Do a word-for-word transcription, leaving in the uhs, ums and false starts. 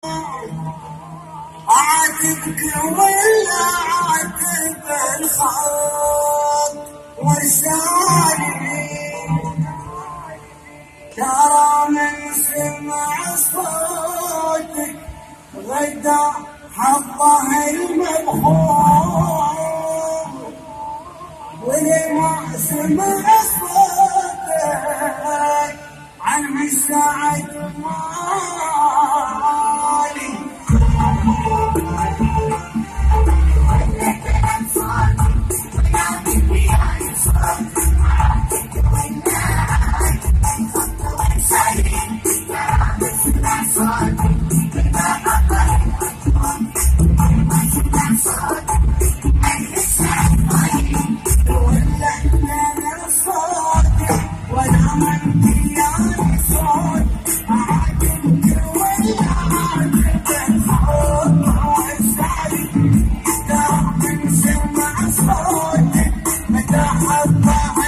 عاتبك ولا عاتب الخط والسالي، ترى من سمع صوتك غدا حطه المبخور، ولما سمع صوتك عن الساعد مالي. Bye.